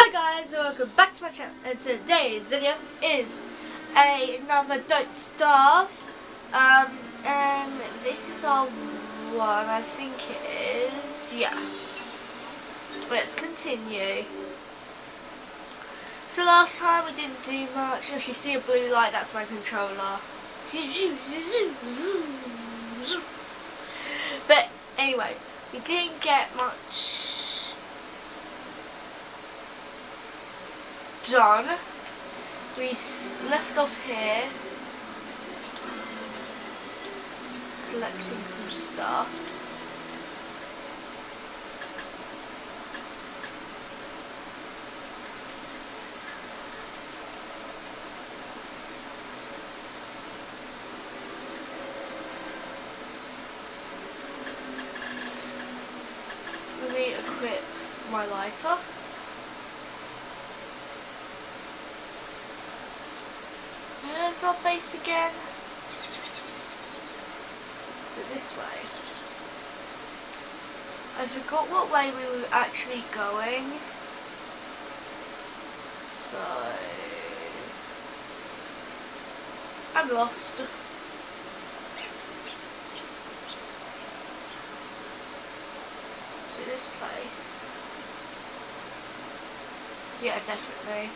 Hi guys, and welcome back to my channel, and today's video is another Don't Starve, and this is our one, I think it is, yeah. Let's continue. So last time we didn't do much. If you see a blue light, that's my controller. But anyway, we didn't get much done. We left off here collecting some stuff. Let me equip my lighter. Where's our base again? Is it this way? I forgot what way we were actually going. So I'm lost. Is it this place? Yeah, definitely.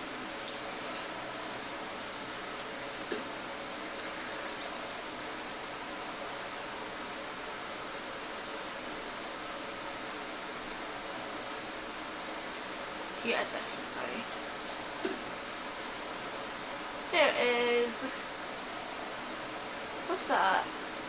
Yeah, definitely. Here it is. What's that?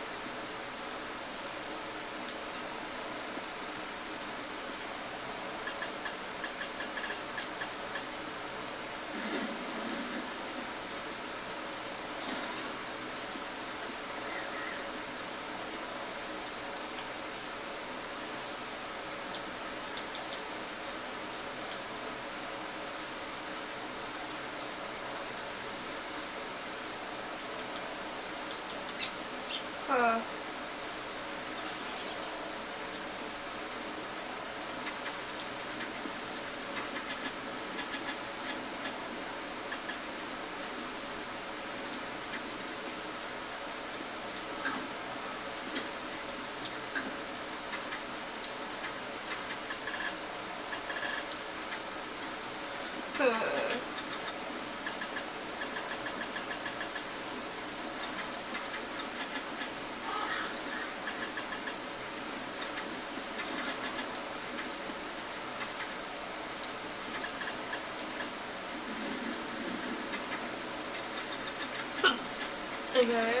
Huh. Okay.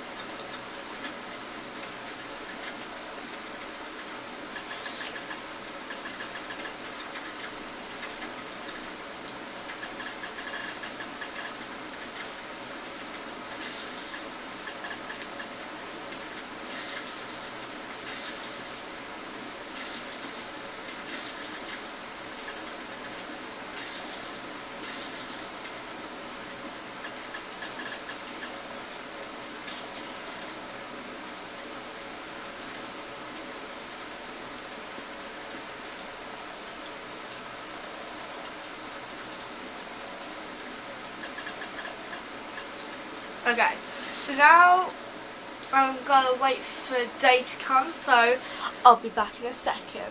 Okay, so now I'm gonna wait for day to come, so I'll be back in a second.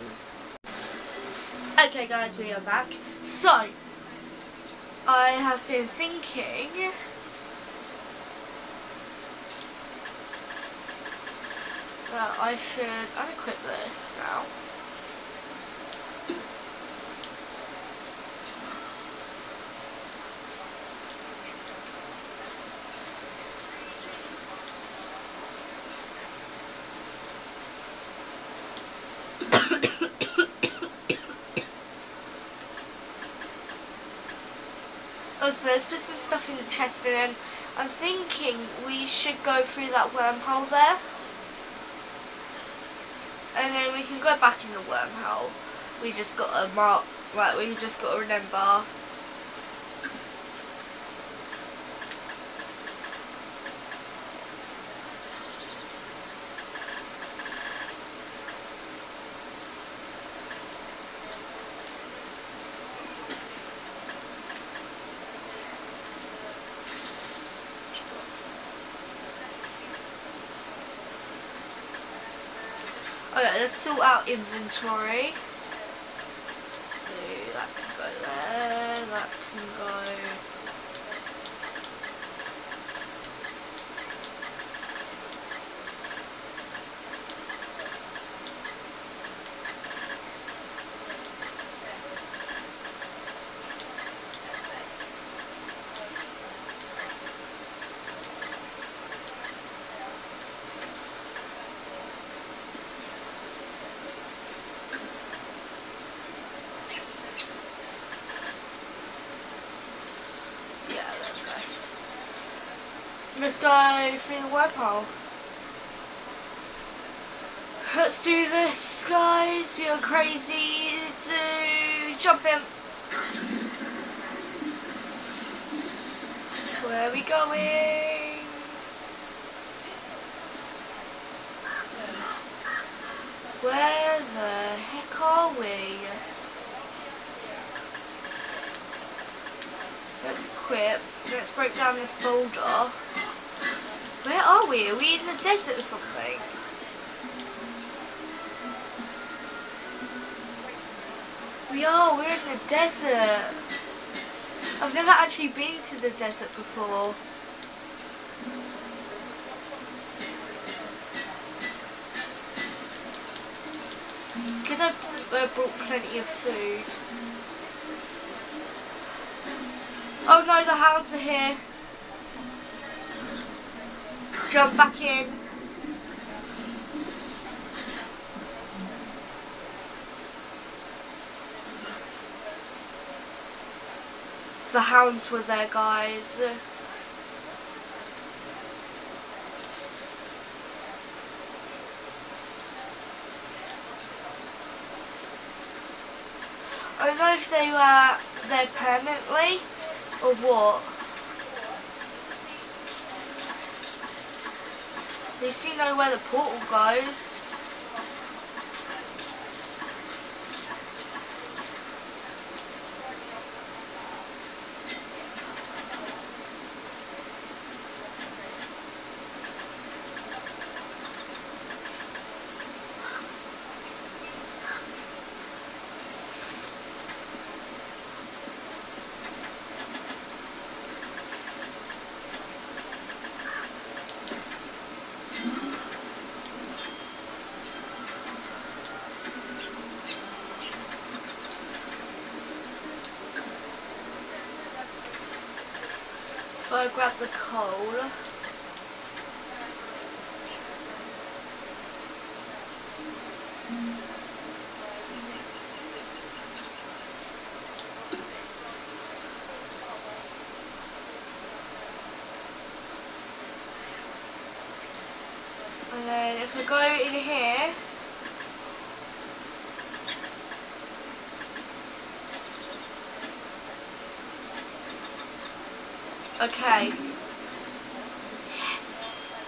Okay guys, we are back. So, I have been thinking that I should unequip this now. So let's put some stuff in the chest, and then I'm thinking we should go through that wormhole there, and then we can go back in the wormhole. We just got to mark, like we just got to remember. Okay, let's sort out inventory. So that can go there, that can go. Let's go through the wormhole. Let's do this, guys. We are crazy. Jump in. Where are we going? Where the heck are we? Let's equip. Let's break down this boulder. Where are we? Are we in the desert or something? We are, we're in the desert. I've never actually been to the desert before. It's good I brought plenty of food. Oh no, the hounds are here. Jump back in. The hounds were there, guys. I don't know if they were there permanently or what. At least we know where the portal goes. If I grab the coal. And then if we go in here. Okay. Yes.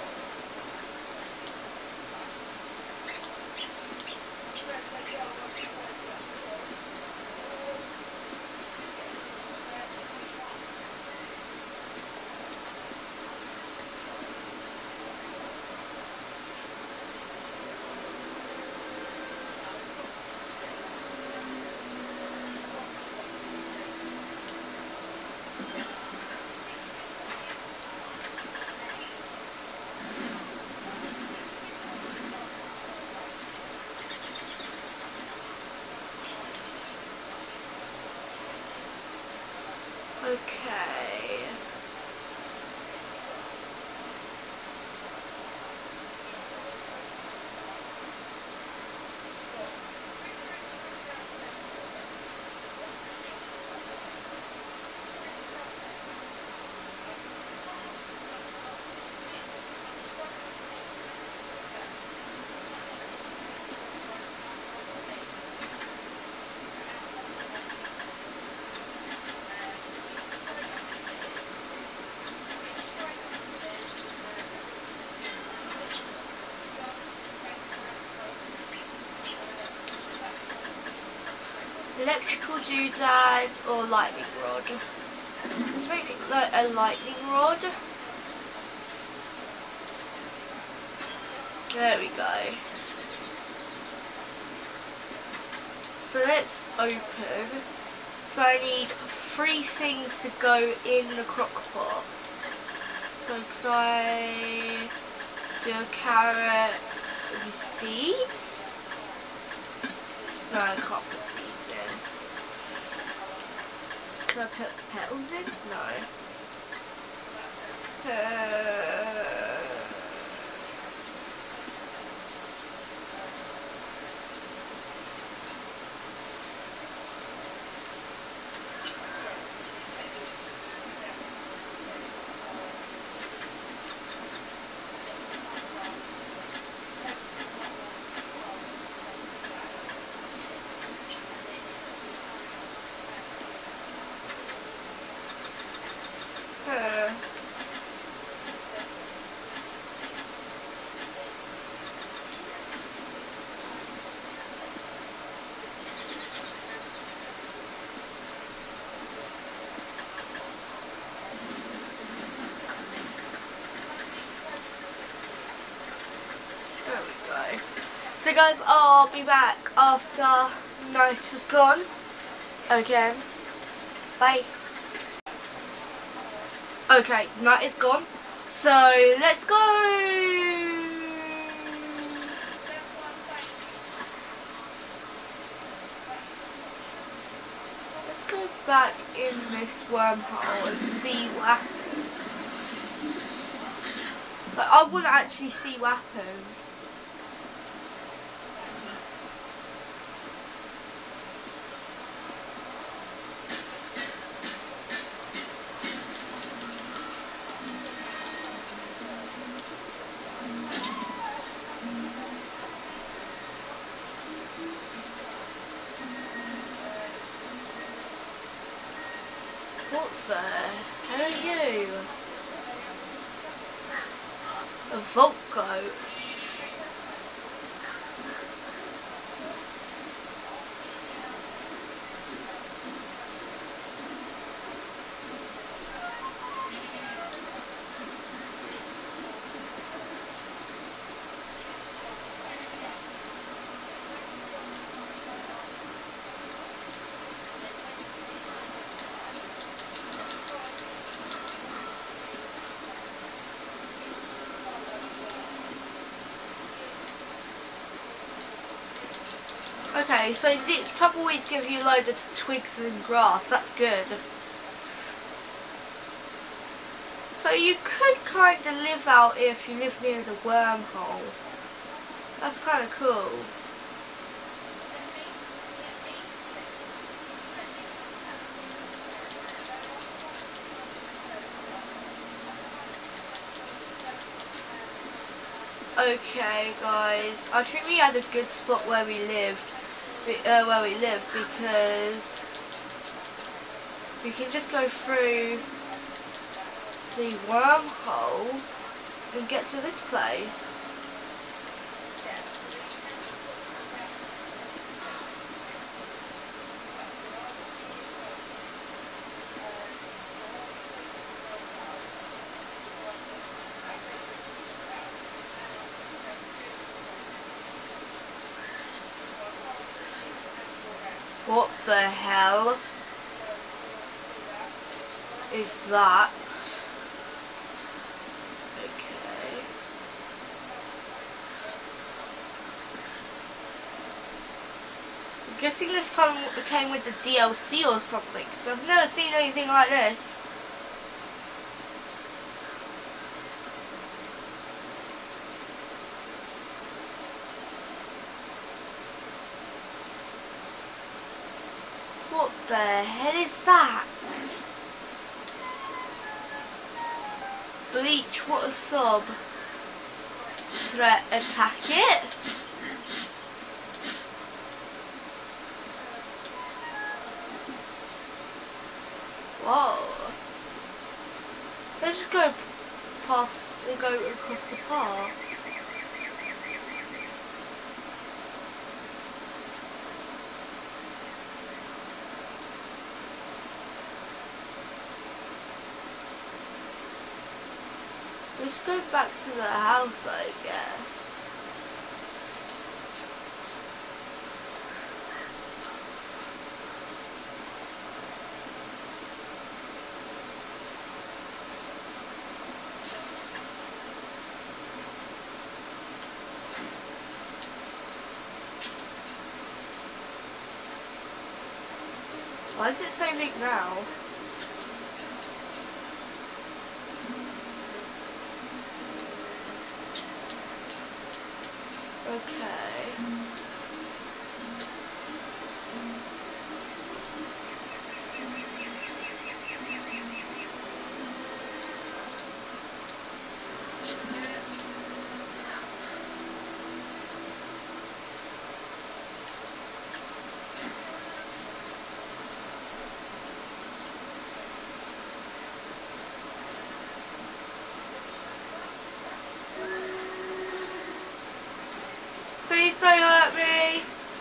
Okay. Electrical doodad or lightning rod. Let's make it like a lightning rod. There we go. so let's open. So I need 3 things to go in the crock pot. So could I do a carrot with seeds? No, I can't put seeds in. Could I put petals in? No. There we go. So guys, I'll be back after night has gone. Again. Bye. Okay, night is gone. So let's go. Let's go back in this wormhole and see what happens. But I want to actually see what happens. What the hell are you? A vault goat. Okay, so the tumbleweeds give you a load of twigs and grass, that's good. So you could kind of live out here if you live near the wormhole. That's kind of cool. Okay guys, I think we had a good spot where we live because we can just go through the wormhole and get to this place. What the hell is that? Okay. I'm guessing this came with the DLC or something, because I've never seen anything like this. What the hell is that? Bleach, what a sob. Should I attack it? Whoa. Let's just go past and go across the path. Let's go back to the house, I guess. Why is it so big now? Okay. Please don't hurt me.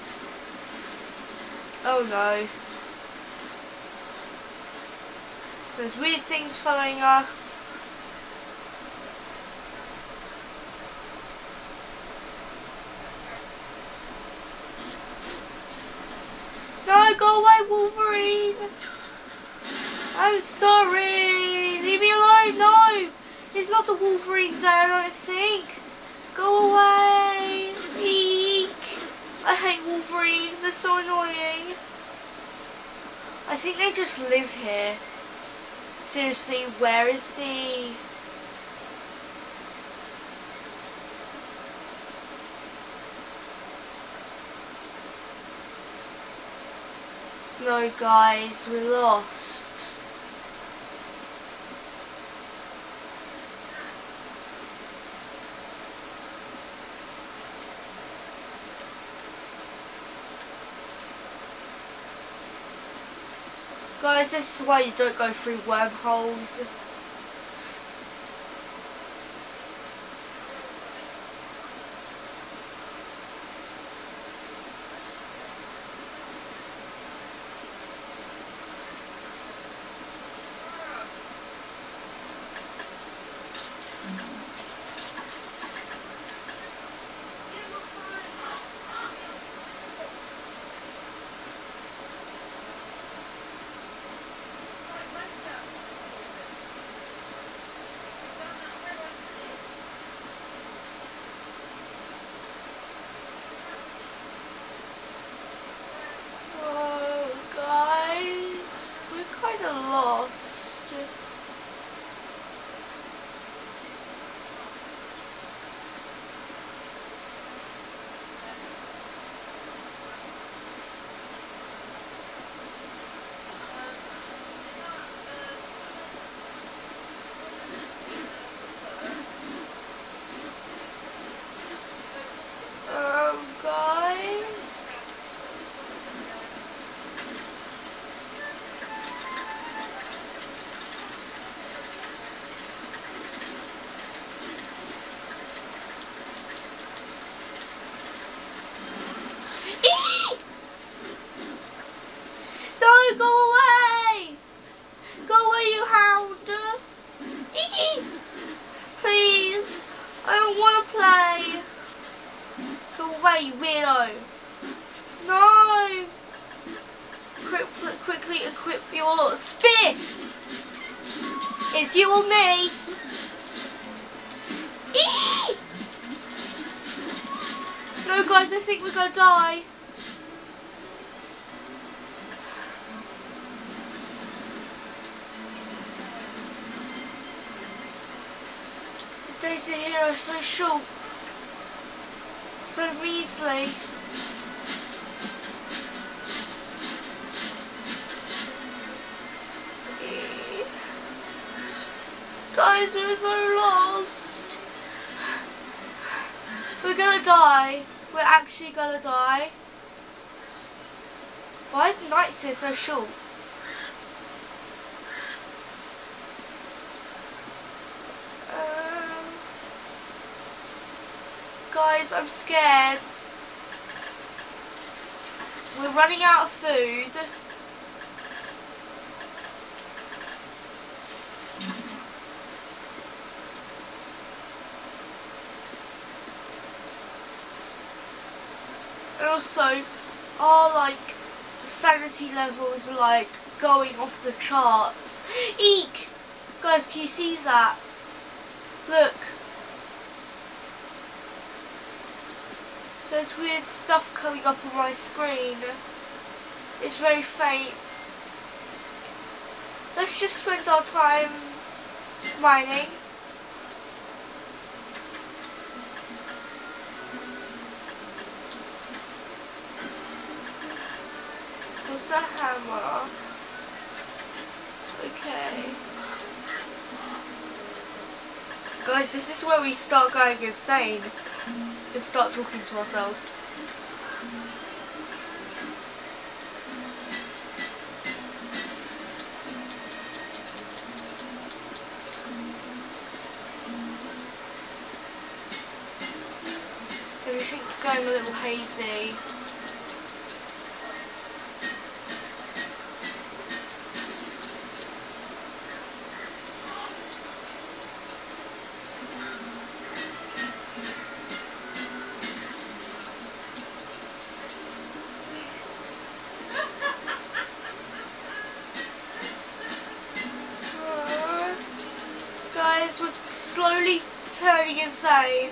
Oh no. There's weird things following us. No, go away, Wolverine. I'm sorry. Leave me alone. No. It's not the Wolverine day, I don't think. Go away. Eek. I hate Wolverines. They're so annoying. I think they just live here. Seriously, where is the... No, guys, we're lost. Guys, this is why you don't go through wormholes. Lost. Guys. No, go away! Go away, you hound! Please, I don't want to play. Go away, you weirdo! No! Quickly equip your spear! It's you or me! No, guys, I think we're gonna die. The days of here are so short, so measly. Guys, we're so lost. We're gonna die. We're actually gonna die. Why are the nights here so short? Guys, I'm scared. We're running out of food. And also, our sanity levels are going off the charts. Eek! Guys, can you see that? Look. There's weird stuff coming up on my screen. It's very faint. let's just spend our time mining. What's a hammer? Okay. Guys, this is where we start going insane and start talking to ourselves. Everything's going a little hazy. Guys, we're slowly turning insane.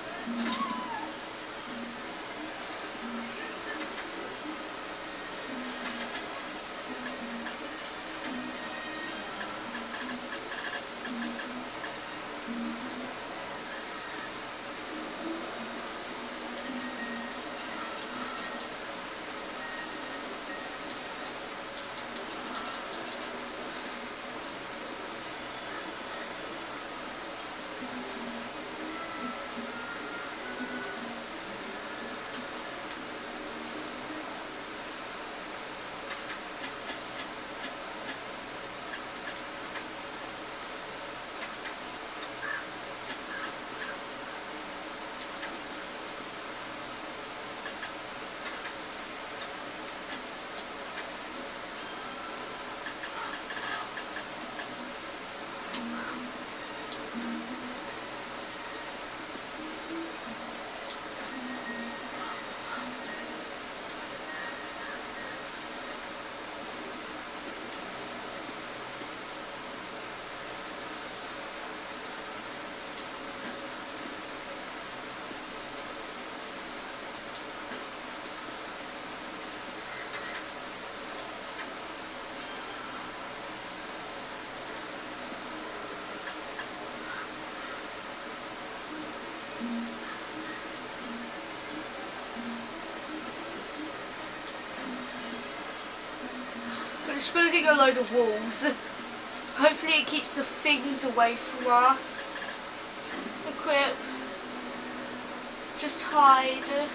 We're just building a load of walls. Hopefully it keeps the things away from us. Equip. Just hide.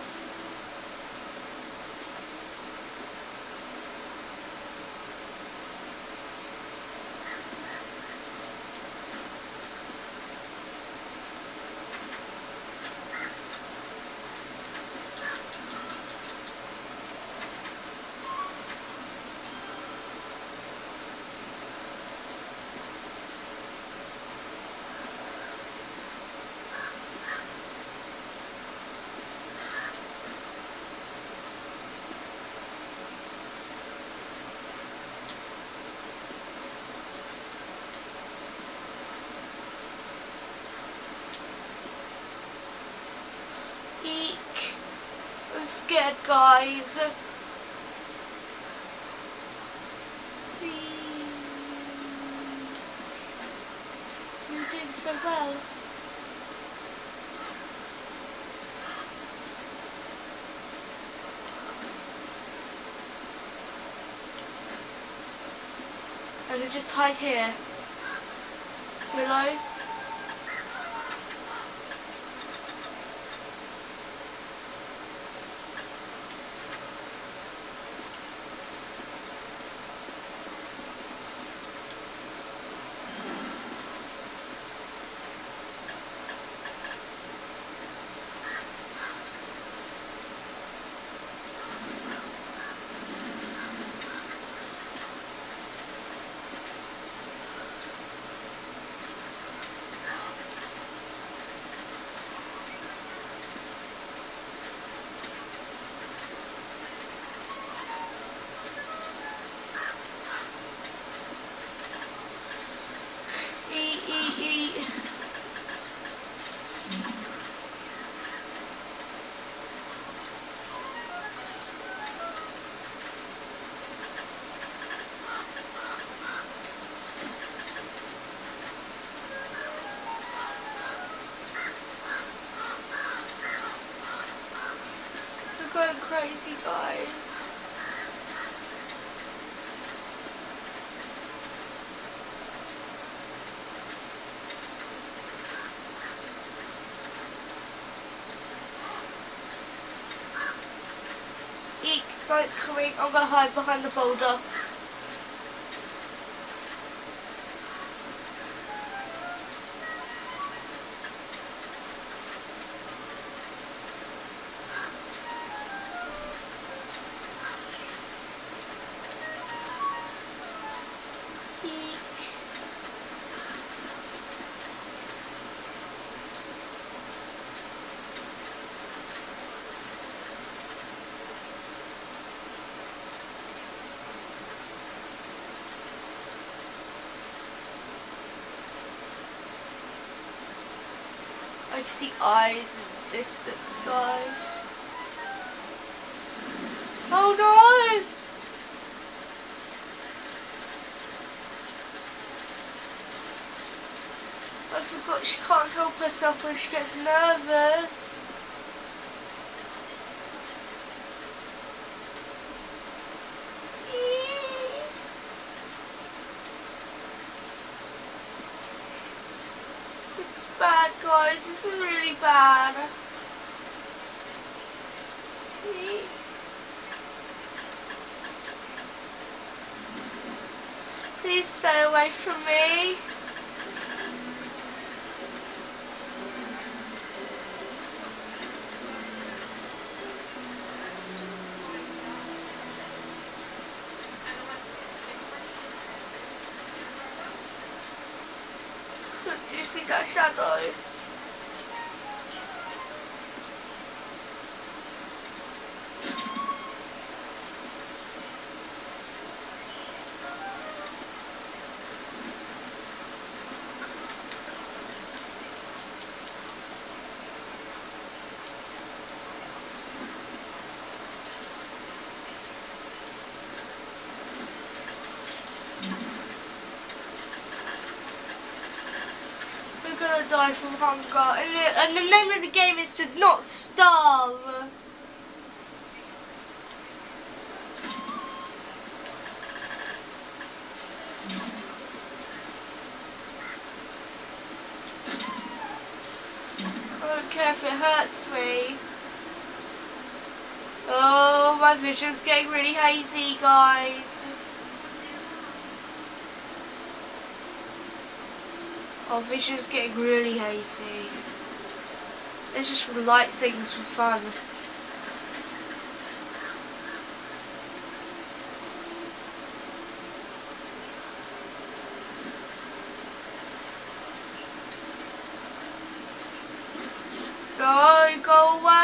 Eek. I'm scared, guys. You're doing so well. I'm gonna just hide here. Willow. crazy, guys. Eek, no, it's coming. I'm gonna hide behind the boulder. I can see eyes in the distance, guys. Oh no! I forgot she can't help herself when she gets nervous. This is bad, guys. This is really bad. Please stay away from me. Look, do you see that shadow? We're gonna die from hunger, and the name of the game is to not starve. I don't care if it hurts me. Oh, my vision's getting really hazy, guys. Our vision's getting really hazy. Let's just light things for fun. Go away!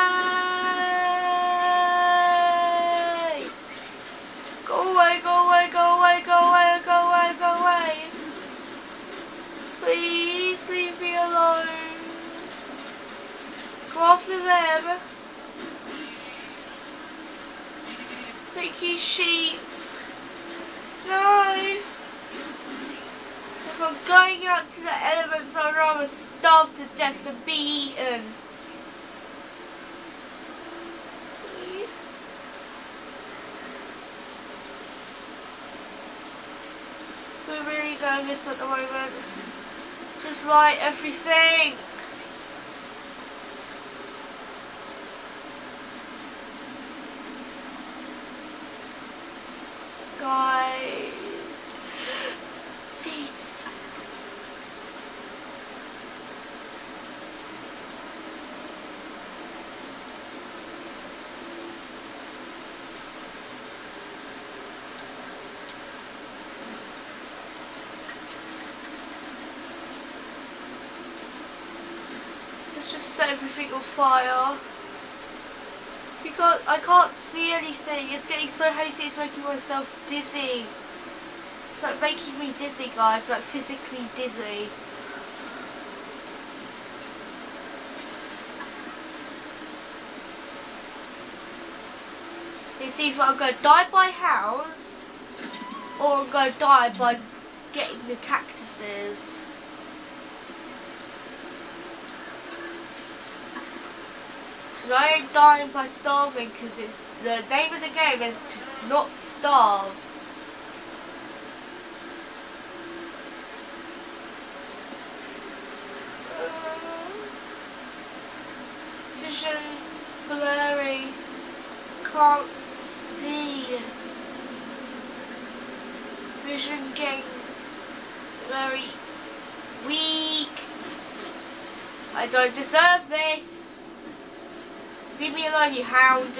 Go away, go away, go away, go away, go away, go away. Please leave me alone. Go after them. Thank you, sheep. No. If I'm going out to the elements, I'd rather starve to death than be eaten. We're really nervous at the moment. Just light everything. Guys. Seeds. Just set everything on fire. I can't see anything. It's getting so hazy, it's making myself dizzy. It's like making me dizzy, guys, like physically dizzy. It's either I'm going to die by hounds or I'm going to die by getting the cactuses. Because I ain't dying by starving, because it's the name of the game is to not starve. Vision blurry. Can't see. Vision getting very weak. I don't deserve this. Leave me alone, you hound.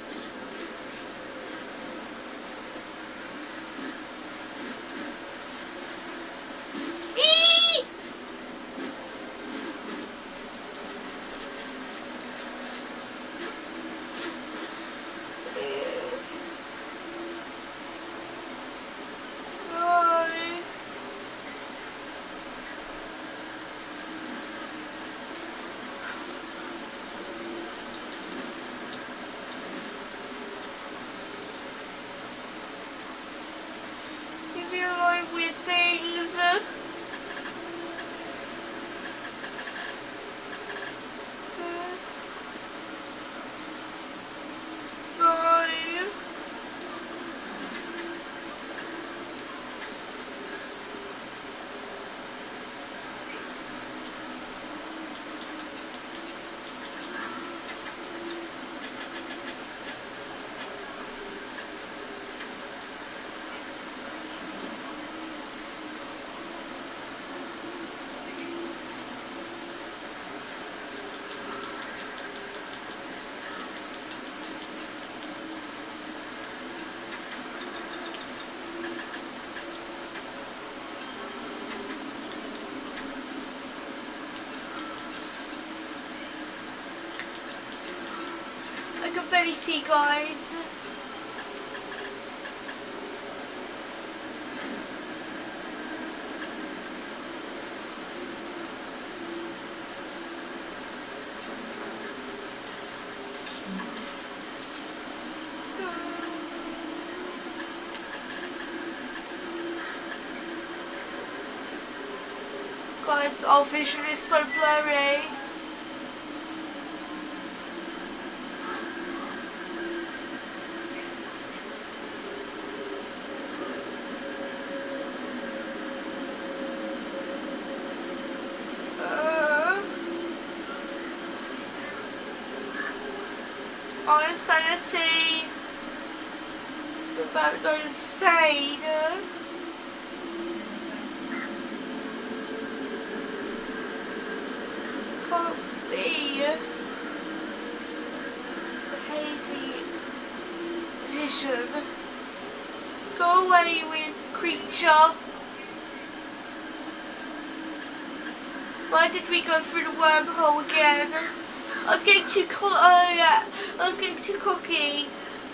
Weird things. I can barely see, guys. Guys, our vision is so blurry. Our insanity. We're about to go insane. Can't see. Hazy vision. Go away, weird creature. Why did we go through the wormhole again? I was getting too I was getting too cocky.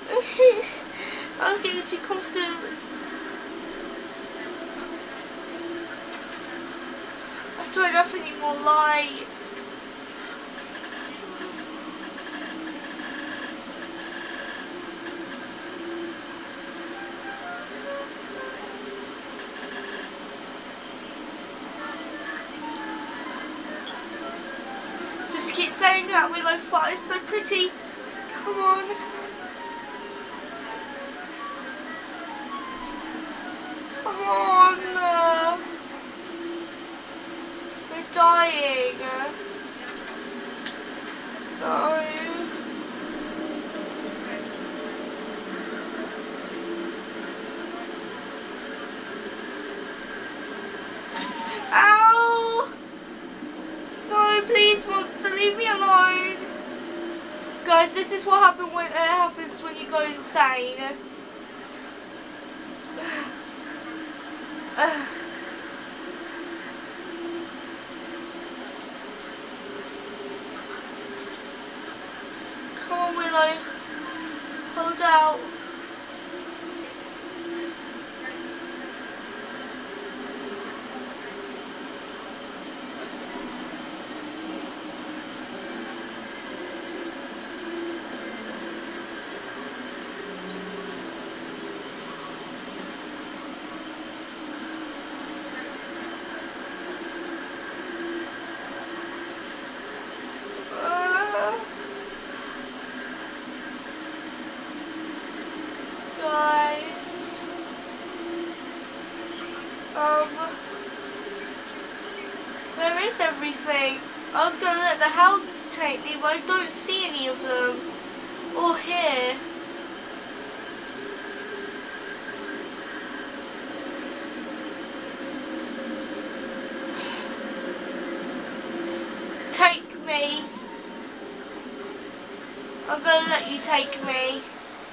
I was getting too confident. I don't have any more light. Just keep saying that willow fire is so pretty. Come on. Come on. We're dying. No. Ow! No, please, monster, leave me alone. Guys, this is what happens when you go insane. Come on, Willow. Hold out. Where is everything? I was gonna let the hounds take me, but I don't see any of them. Or here. Take me. I'm gonna let you take me.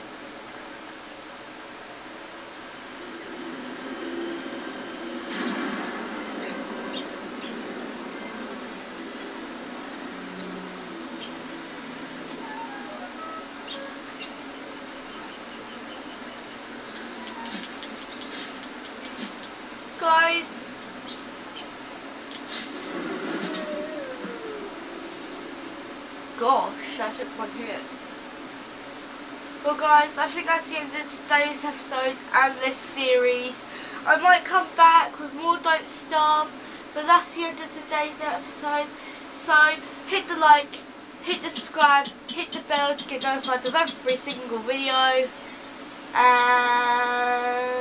Guys, gosh, that took one hit. Well guys, I think that's the end of today's episode and this series. I might come back with more Don't Starve, but that's the end of today's episode. So hit the like, hit the subscribe, hit the bell to get notified of every single video, and